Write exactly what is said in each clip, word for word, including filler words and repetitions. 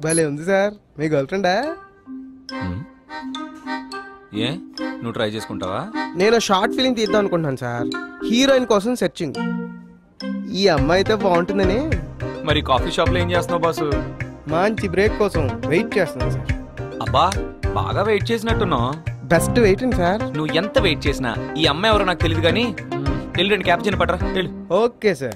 భలే ఉంది సార్. మీ గర్ల్ ఫ్రెండా? ఏ నువ్వు ట్రై చేసుకుంటావా? నేను షార్ట్ ఫిలిం తీద్దాం అనుకుంటున్నాను సార్. హీరోయిన్ కోసం సెర్చింగ్. ఈ అమ్మాయి అయితే బాగుంటుందని. మరి కాఫీ షాప్ లో ఏం చేస్తున్నావు బాసు? మంచి బ్రేక్ కోసం వెయిట్ చేస్తున్నాను సార్. అబ్బా బాగా వెయిట్ చేసినట్టున్నావు. Best waiting sir. నువ్వు ఎంత వెయిట్ చేసినా ఈ అమ్మాయి ఎవరో నాకు తెలియదు కానీ వెళ్ళి రెండు క్యాప్ చిన్న పట్టరా వెళ్ళు. Okay sir.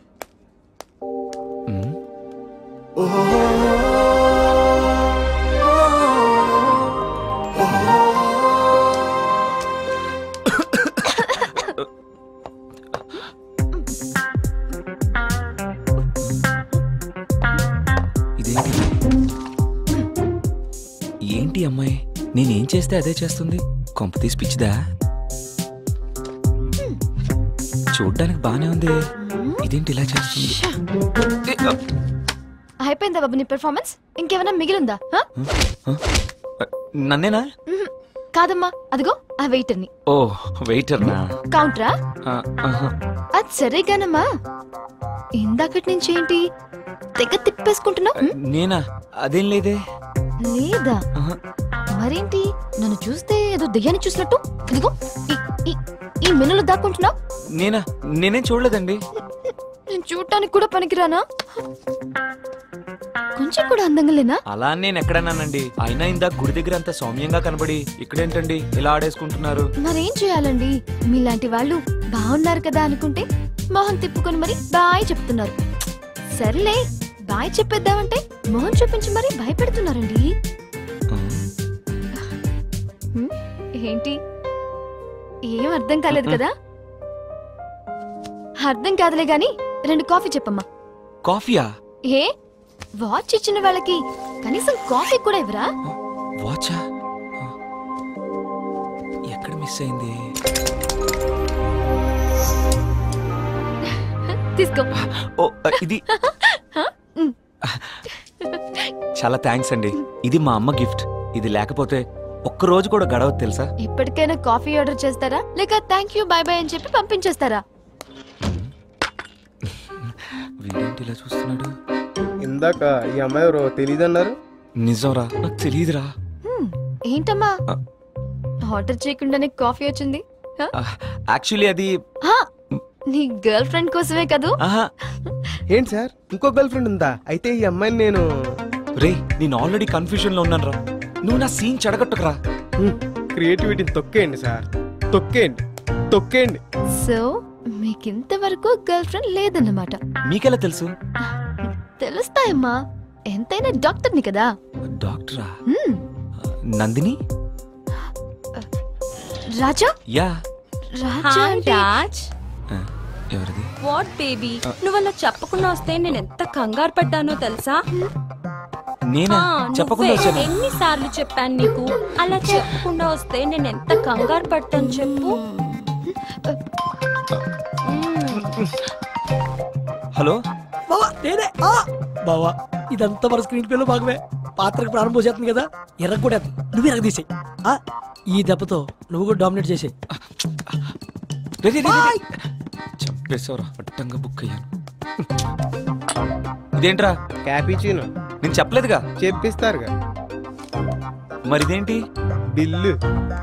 ఏంటి అమ్మాయి నేనేం చేస్తే అదే చేస్తుంది? కొంప తీసి పిచ్చిదా? చూడ్డానికి బానే ఉంది, ఇదేంటి ఇలా చేస్తుంది? అయిపోయిందా బాబు నీ పెర్ఫార్మెన్స్? ఇంకేమైనా మిగిలిందా? నన్నేనా? కాదమ్మా, అదిగో ఆ వెయిటర్ ని. ఓ వెయిటర్నా? కౌంటరా? అది సరేగానమ్మా, ఇందాకటి నుంచి ఏంటి తెగ తిప్పేసుకుంటున్నావు? నేనా? అదేం లేదే. లేదా? మరేంటి నన్ను చూస్తే ఏదో దెయ్యాన్ని చూసినట్టు ఇదిగో ఈ మిన్నులు దాక్కుంటున్నావు? నేనా? నేనేం చూడలేదండి. నేను చూడటానికి కూడా పనికిరానా? కొంచెం కూడా అందంగా లేనా? అలా నేను ఎక్కడన్నానండి. అయినా ఇందా గుడి దగ్గర అంత సౌమ్యంగా కనబడి ఇక్కడేంటండి ఇలా ఆడేసుకుంటున్నారు? మరేం చేయాలండి, మీలాంటి వాళ్ళు బాగున్నారు కదా అనుకుంటే మొహం తిప్పుకొని మరి బాయ్ చెప్తున్నారు. సర్లే బాయ్ చెప్పేద్దామంటే మొహం చూపించి మరి భయపెడుతున్నారండి. ఏంటి ఏం అర్థం కాలేదు కదా? అర్థం కాదులే గాని రెండు కాఫీ చెప్పమ్మా. కాఫీయా? ఏ వాచ్ ఇచ్చిన వాళ్ళకి కనీసం కాఫీ కూడా ఇవ్వరా? వాచా? ఎక్కడ మిస్ అయింది? తీసుకో. ఓ ఇది చాలా థ్యాంక్స్ అండి. ఇది మా అమ్మ గిఫ్ట్. ఇది లేకపోతే ఒక్క రోజు కూడా గడవదు తెలుసా? ఇప్పటికైనా కాఫీ ఆర్డర్ చేస్తారా లేక థ్యాంక్ యూ బై బై అని చెప్పి పంపించేస్తారా? వీడేంటి ఇలా చూస్తున్నాడు? ఇందాక ఈ అమ్మాయి ఎవరో తెలీదన్నారు. నిజంరా? నాకు తెలియదురా. ఏంటమ్మా ఆర్డర్ చేయకుండానే కాఫీ వచ్చింది? యాక్చువల్లీ అది నీ గర్ల్ ఫ్రెండ్ కోసమే కదూ? ఏంటి సార్ ఇంకో గర్ల్ ఫ్రెండ్ ఉందా? అయితే ఈ అమ్మాయిని నేను రే నేను ఆల్రెడీ కన్ఫ్యూజన్ లో ఉన్నాను రా. నువ్వు నా సీన్ చెడగొట్టకురా. క్రియేటివిటీని తొక్కేయండి సార్, తొక్కేయండి తొక్కేయండి. సో మీకింతవరకు గర్ల్ ఫ్రెండ్ లేదన్నమాట? మీకెలా తెలుసు? తెలుస్తాయమ్మా, ఎంతైనా డాక్టర్ని కదా. డాక్టరా? నందిని? రాజా? యా రాజా రాజ్. ఎవరిది? వాట్ బేబీ, నువ్వు అలా చెప్పకుండా వస్తే నేను ఎంత కంగారు పడ్డానో తెలుసా? నేనా? చెప్పకుండా వచ్చాను. ఎన్నిసార్లు చెప్పాను నీకు అలా చెప్పకుండా వస్తే నేను ఎంత కంగారు పడతాను చెప్పు. హలో బావా, నేనే బావా. ఇదంతా మన స్క్రీన్ ప్లే లో భాగమే. పాత్రకు ప్రారంభం చేస్తుంది కదా, ఎర్ర కూడా నువ్వు ఎర్ర తీసేయి. ఈ దెబ్బతో నువ్వు కూడా డామినేట్ చేసేయి. చంపేశావురా, అడ్డంగా బుక్ అయ్యాను. ఇదేంట్రా? క్యాపిచినో. నేను చెప్పలేదుగా. చెప్పిస్తారుగా. మరిదేంటి? బిల్లు.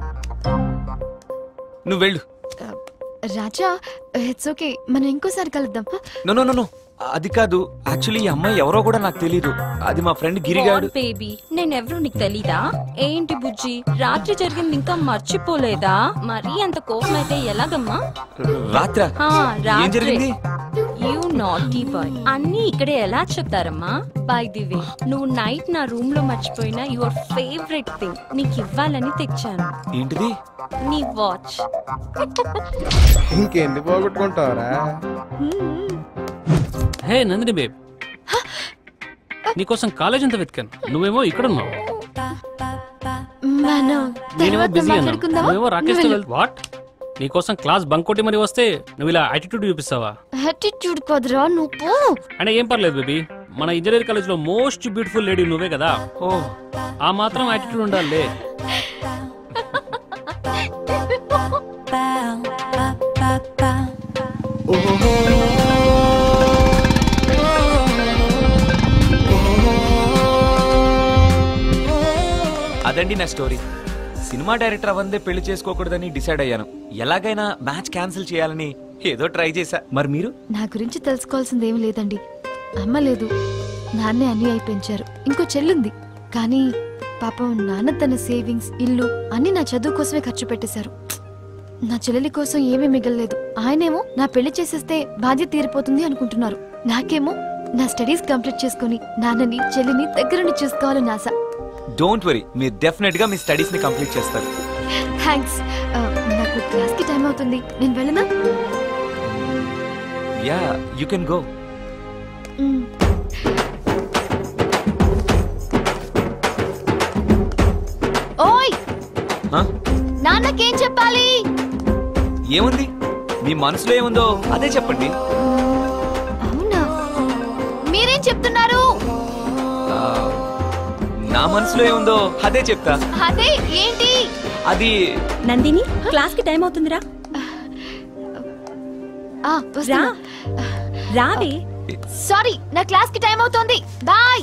నువ్వు వెళ్ళు. రాజా ఇట్స్ ఓకే, మనం ఇంకోసారి కలుద్దాం. నో నో నో అది కాదు. యాక్చువల్లీ ఈ అమ్మాయి ఎవరో కూడా నాకు తెలీదు. అది మా ఫ్రెండ్ గిరిగాడు. బేబీ నేనెవరో నీకు తెలీదా? ఏంటి బుజ్జి, రాత్రి జరిగింది ఇంకా మర్చిపోలేదా? మరీ అంత కోపం అయితే ఎలాగమ్మా? రాత్రా? ఏం జరిగింది? యూ నాటీ బాయ్, అన్ని ఇక్కడే ఎలా చెప్తారమ్మా? బై ది వే, నువ్వు నైట్ నా రూమ్ లో మర్చిపోయిన యువర్ ఫేవరెట్ థింగ్ నీకు ఇవ్వాలని తెచ్చాను. ఏంటిది? నీ వాచ్. ఇంకెందుకు పోగొట్టుకుంటావరా? హే నందిని బేబ్, నీకోసం కాలేజ్ అంతా వెతికాను, నువ్వేమో ఇక్కడ ఉన్నావు. నేనేమో బిజీ అన్నా, నువ్వేమో రాకేష్ తో వెళ్. వాట్? నీకోసం క్లాస్ బంక్ కొట్టి మరి వస్తే నువ్వు ఇలా యాటిట్యూడ్ చూపిస్తావా? యాటిట్యూడ్ కాదురా నువ్వు. అంటే ఏం పర్లేదు బేబీ, మన ఇంజనీరింగ్ కాలేజ్ లో మోస్ట్ బ్యూటిఫుల్ లేడీ నువ్వే కదా. ఓ ఆ మాత్రం యాటిట్యూడ్ ఉండాలి. అదండి నా స్టోరీ. సినిమా డైరెక్టర్ అవ్వందే పెళ్లి చేసుకోకూడదని డిసైడ్ అయ్యాను. ఎలాగైనా మ్యాచ్ క్యాన్సిల్ చేయాలని ఏదో ట్రై చేశా. మరి మీరు? నా గురించి తెలుసుకోవాల్సింది ఏమి లేదండి. అమ్మ లేదు, నాన్నే అన్ని అయి పెంచారు. ఇంకో చెల్లుంది, కానీ పాపం నాన్న తన సేవింగ్స్, ఇల్లు అన్ని నా చదువు కోసమే ఖర్చు పెట్టేశారు. నా చెల్లెలి కోసం ఏమీ మిగలలేదు. ఆయనేమో నా పెళ్లి చేసేస్తే బాధ్యత తీరిపోతుంది అనుకుంటున్నారు. నాకేమో నా స్టడీస్ కంప్లీట్ చేసుకుని నాన్నని చెల్లిని దగ్గరుండి చూసుకోవాలని ఆశ. డోంట్ వరీ, మీరు డెఫినెట్ గా మీ స్టడీస్ ని కంప్లీట్ చేస్తారు. థ్యాంక్స్. నాకు క్లాస్ కి టైం అవుతుంది, నేను వెళ్ళనా? Yeah, you can go. ఓయ్, నాన్నకేం చెప్పాలి? ఏముంది, మీ మనసులో ఏముందో అదే చెప్పండి. అవునా, మీరేం చెప్తున్నారు? నా మనసులో ఏముందో అదే చెప్తా. అదే ఏంటి? అది నందిని, క్లాస్ కి టైం అవుతుందిరా. రా రావే. సారీ, నా క్లాస్ కి టైం అవుతోంది. Bye.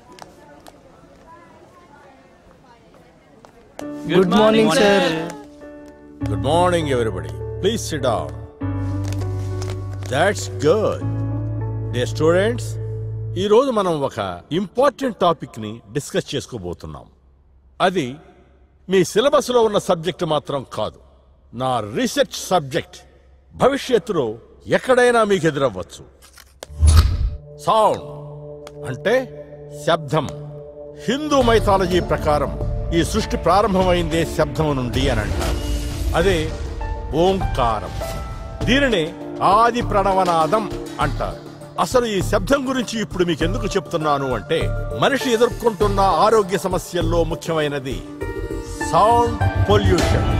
Good morning sir. Good morning, everybody. Please sit down. That's good. Dear students, ఈ రోజు మనం ఒక ఇంపార్టెంట్ టాపిక్ ని డిస్కస్ చేసుకోబోతున్నాం. అది మీ సిలబస్ లో ఉన్న సబ్జెక్ట్ మాత్రం కాదు, నా రీసెర్చ్ సబ్జెక్ట్. భవిష్యత్తులో ఎక్కడైనా మీకు ఎదురవ్వచ్చు. సౌండ్ అంటే శబ్దం. హిందూ మైథాలజీ ప్రకారం ఈ సృష్టి ప్రారంభమైందే శబ్దం నుండి అని అంటారు. అదే ఓంకారం. దీనిని ఆది ప్రణవనాదం అంటారు. అసలు ఈ శబ్దం గురించి ఇప్పుడు మీకు ఎందుకు చెప్తున్నాను అంటే, మనిషి ఎదుర్కొంటున్న ఆరోగ్య సమస్యల్లో ముఖ్యమైనది సౌండ్ పొల్యూషన్.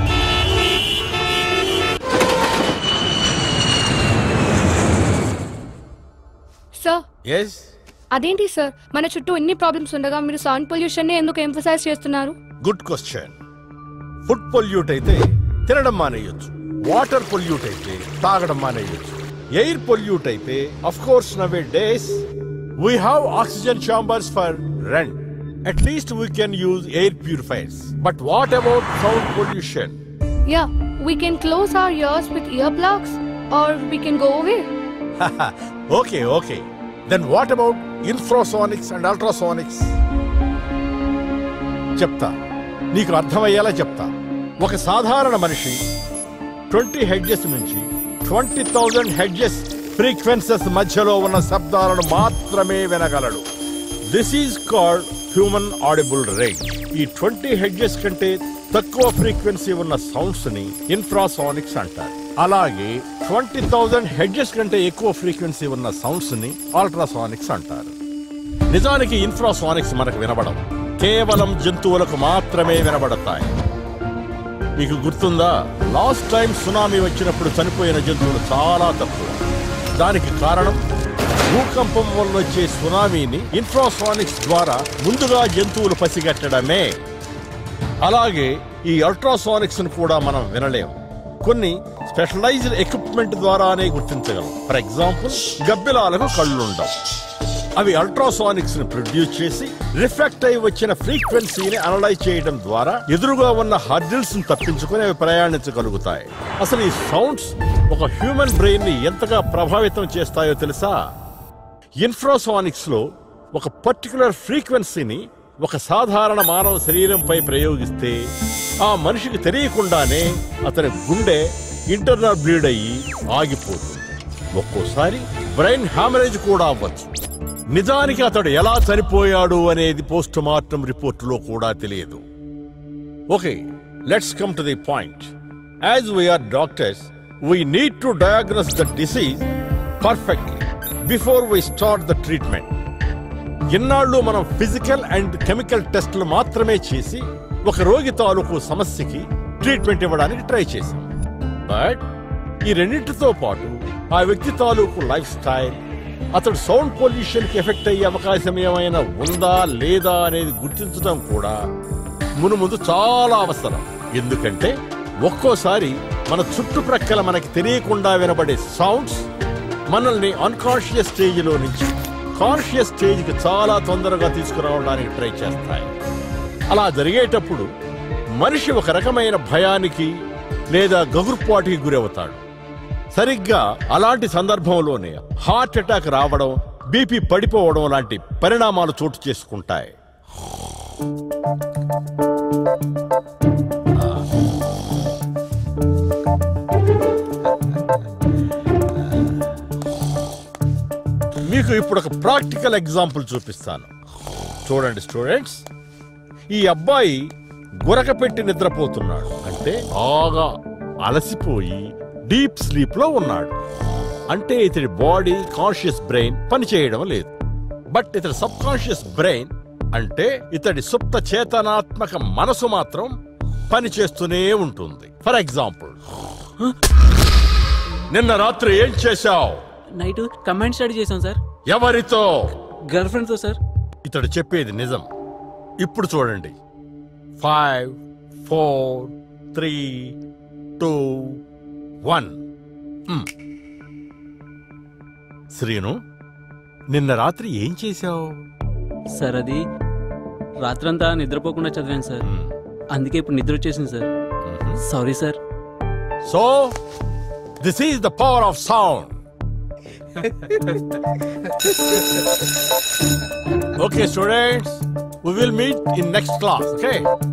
సార్, yes, అదేంటి సార్, మన చుట్టూ ఎన్ని ప్రాబ్లమ్స్ ఉండగా మీరు సౌండ్ పొల్యూషన్ ని ఎందుకు ఎంఫసైజ్ చేస్తున్నారు? Good question. ఫుడ్ పొల్యూట్ అయితే తినడం మానేయొచ్చు, వాటర్ పొల్యూట్ అయితే తాగడం మానేయొచ్చు, ఎయిర్ పొల్యూట్ అయితే of course nowadays we have oxygen chambers for rent. At least we can use air purifiers. But what about sound pollution? Yeah, we can close our ears with earplugs or we can go away. Okay, okay. Then what about infrasonics and ultrasonics? చెప్తా, నీకు అర్థమయ్యేలా చెప్తా. ఒక సాధారణ మనిషి twenty hertz నుంచి twenty thousand hertz frequencies మధ్యలో ఉన్న శబ్దాలను మాత్రమే వినగలడు. This is called human audible range. ఈ ట్వంటీ హెడ్జెస్ కంటే తక్కువ ఫ్రీక్వెన్సీ ఉన్న సౌండ్స్ ని ఇన్ఫ్రాసానిక్స్ అంటారు. అలాగే ట్వంటీ థౌజండ్ హెడ్జెస్ కంటే ఎక్కువ ఫ్రీక్వెన్సీ ఉన్న సౌండ్స్ ని అల్ట్రాసానిక్స్ అంటారు. నిజానికి ఇన్ఫ్రాసానిక్స్ మనకు వినబడవు, కేవలం జంతువులకు మాత్రమే వినబడతాయి. మీకు గుర్తుందా, లాస్ట్ టైం సునామీ వచ్చినప్పుడు చనిపోయిన జంతువులు చాలా తక్కువ. దానికి కారణం భూకంపం వల్ల వచ్చే సునామీని ఇన్ఫ్రాసానిక్స్ ద్వారా ముందుగా జంతువులు పసిగట్టడమే. అలాగే ఈ అల్ట్రాసానిక్స్ ను కూడా మనం వినలేము. కొన్ని స్పెషలైజ్డ్ ఎక్విప్మెంట్ ద్వారానే గుర్తించగలం. ఫర్ ఎగ్జాంపుల్, గబ్బిలాలకు కళ్ళుండవు. అవి అల్ట్రాసానిక్స్ ని ప్రొడ్యూస్ చేసి రిఫ్లెక్ట్ అయి వచ్చిన ఫ్రీక్వెన్సీని అనలైజ్ చేయడం ద్వారా ఎదురుగా ఉన్న హర్డిల్స్ ని తప్పించుకుని అవి ప్రయాణించగలుగుతాయి. అసలు ఈ సౌండ్స్ ఒక హ్యూమన్ బ్రెయిన్ ని ఎంతగా ప్రభావితం చేస్తాయో తెలుసా? ఇన్ఫ్రాసానిక్స్ లో ఒక పర్టికులర్ ఫ్రీక్వెన్సీని ఒక సాధారణ మానవ శరీరంపై ప్రయోగిస్తే ఆ మనిషికి తెలియకుండానే అతని గుండె ఇంటర్నల్ బ్లీడ్ అయ్యి ఆగిపోతుంది. ఒక్కోసారి బ్రెయిన్ హ్యామరేజ్ కూడా అవ్వచ్చు. నిజానికి అతడు ఎలా చనిపోయాడు అనేది పోస్ట్ మార్టం రిపోర్టులో కూడా తెలియదు. Okay, let's come to the point. As we're doctors, we need to diagnose the disease perfectly before we start the treatment. ఇన్నాళ్ళు మనం ఫిజికల్ అండ్ కెమికల్ టెస్టులు మాత్రమే చేసి ఒక రోగి తాలూకు సమస్యకి ట్రీట్మెంట్ ఇవ్వడానికి ట్రై చేశాం. బట్ ఈ రెండింటితో పాటు ఆ వ్యక్తి తాలూకు లైఫ్ స్టైల్, అతడు సౌండ్ పొల్యూషన్ కి ఎఫెక్ట్ అయ్యే అవకాశం ఏమైనా ఉందా లేదా అనేది గుర్తించడం కూడా మునుముందు చాలా అవసరం. ఎందుకంటే ఒక్కోసారి మన చుట్టుప్రక్కల మనకి తెలియకుండా వినబడే సౌండ్స్ మనల్ని అన్కాన్షియస్ స్టేజ్ లో నుంచి కాన్షియస్ స్టేజ్ కి చాలా తొందరగా తీసుకురావడానికి ట్రై చేస్తాయి. అలా జరిగేటప్పుడు మనిషి ఒక రకమైన భయానికి లేదా గగుర్పాటుకి గురవుతాడు. సరిగ్గా అలాంటి సందర్భంలోనే హార్ట్ అటాక్ రావడం, బీపీ పడిపోవడం లాంటి పరిణామాలు చోటు చేసుకుంటాయి. మీకు ఇప్పుడు ఒక ప్రాక్టికల్ ఎగ్జాంపుల్ చూపిస్తాను. చూడండి స్టూడెంట్స్, ఈ అబ్బాయి గురక పెట్టి నిద్రపోతున్నాడు. అంటే బాగా అలసిపోయి డీప్ స్లీప్ లో ఉన్నాడు. అంటే ఇతడి బాడీ కాన్షియస్ బ్రెయిన్ పనిచేయడం లేదు. బట్ ఇతడి సబ్ కాన్షియస్ బ్రెయిన్ అంటే ఇతడి సుప్త చేతనాత్మక మనసు మాత్రం పనిచేస్తూనే ఉంటుంది. ఫర్ ఎగ్జాంపుల్, నిన్న రాత్రి ఏం చేశావు? నైట్ కమాండ్ స్టడీ చేశాం సార్. ఎవరితో? గర్ల్ ఫ్రెండ్ తో సార్. ఇతడు చెప్పేది నిజం. ఇప్పుడు చూడండి, five four three two one. Srinu, నిన్న రాత్రి ఏం చేశావు? సార్ అది రాత్రంతా నిద్రపోకుండా చదివాను సార్. అందుకే ఇప్పుడు నిద్ర వచ్చేసింది sir. Sorry sir. So this is the power of sound. Okay students, we will meet in next class. Okay.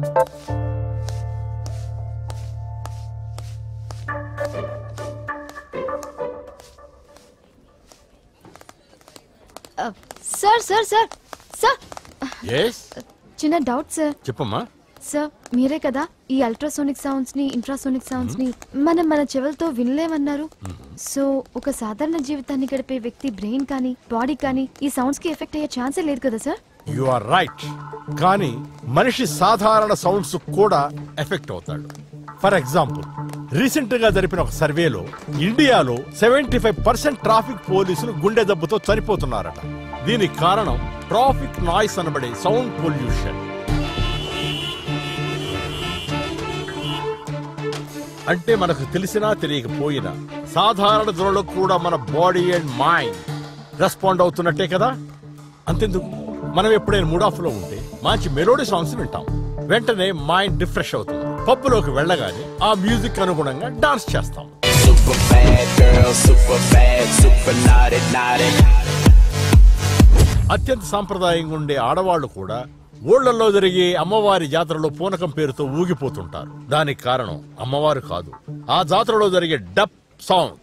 Sir sir sir sir Yes. చిన్న డౌట్ సార్. చెప్పమ్మా. సార్ మీరే కదా ఈ అల్ట్రాసోనిక్ సౌండ్స్ ని ఇంట్రాసోనిక్ సౌండ్స్ ని మనం మన చెవులతో వినలేమన్నారు. సో ఒక సాధారణ జీవితాన్ని గడిపే వ్యక్తి బ్రెయిన్ కానీ బాడీ కానీ ఈ సౌండ్స్ కి ఎఫెక్ట్ అయ్యే ఛాన్సే లేదు కదా సార్? You are right. కానీ మనిషి సాధారణ సౌండ్స్ కూడా ఎఫెక్ట్ అవుతాడు. ఫర్ ఎగ్జాంపుల్, రీసెంట్ గా జరిపిన ఒక సర్వేలో ఇండియాలో సెవెంటీ ఫైవ్ పర్సెంట్ ట్రాఫిక్ పోలీసులు గుండె దెబ్బతో చనిపోతున్నారట. దీనికి కారణం ట్రాఫిక్ నాయిస్ అనబడే సౌండ్ పొల్యూషన్. అంటే మనకు తెలిసినా తెలియకపోయినా సాధారణ ధరలకు కూడా మన బాడీ అండ్ మైండ్ రెస్పాండ్ అవుతున్నట్టే కదా. అంతెందుకు, మనం ఎప్పుడైనా మూడ్ ఆఫ్ లో ఉంటే మంచి మెలోడీ సాంగ్స్ వింటాం, వెంటనే మైండ్ రిఫ్రెష్ అవుతుంది. పబ్బులోకి వెళ్ళగానే ఆ మ్యూజిక్ అనుగుణంగా డాన్స్ చేస్తాం. అత్యంత సాంప్రదాయంగా ఉండే ఆడవాళ్లు కూడా ఊళ్ళల్లో జరిగే అమ్మవారి జాతరలో పూనకం పేరుతో ఊగిపోతుంటారు. దానికి కారణం అమ్మవారు కాదు, ఆ జాతరలో జరిగే డప్ సౌండ్.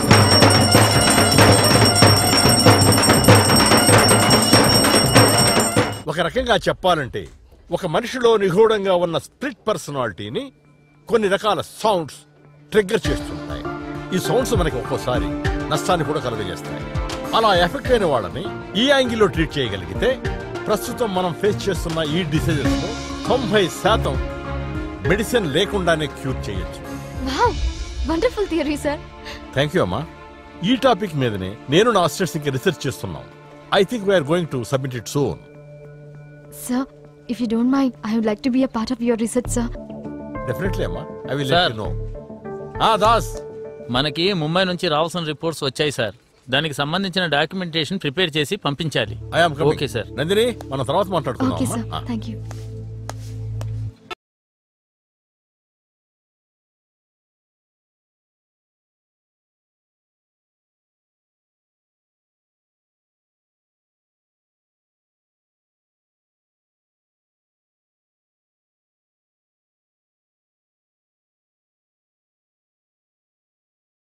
ఒక రకంగా చెప్పాలంటే ఒక మనిషిలో నిగూఢంగా ఉన్న స్ప్లిట్ పర్సనాలిటీని కొన్ని రకాల సౌండ్స్ ట్రిగ్గర్ చేస్తుంటాయి. ఈ సౌండ్స్ మనకి ఒక్కోసారి నష్టాన్ని కూడా కలుగజేస్తాయి. అలా ఎఫెక్ట్ అయిన వాళ్ళని ఈ యాంగిల్లో ట్రీట్ చేయగలిగితే ప్రస్తుతం మనం ఫేస్ చేస్తున్న ఈ డిసీజెస్ ను తొంభై శాతం మెడిసిన్ లేకుండానే క్యూర్ చేయొచ్చు. Wow, wonderful theory sir. Thank you అమ్మా. ఈ టాపిక్ మీదనే నేను నా అసిస్టెంట్స్ ఇంకా రీసెర్చ్ చేస్తున్నాం. I think we're going to submit it soon. Sir, if you don't mind, I would like to be a part of your research sir. Definitely అమ్మా, I will let you know. ఆ దాస్, మనకి ముంబై నుంచి రావాల్సిన reports వచ్చాయి sir. దానికి సంబంధించిన documentation prepare చేసి పంపించాలి. I am coming. Okay sir. Nandini, మనం తర్వాత మాట్లాడుకుందాం. Okay sir, thank you.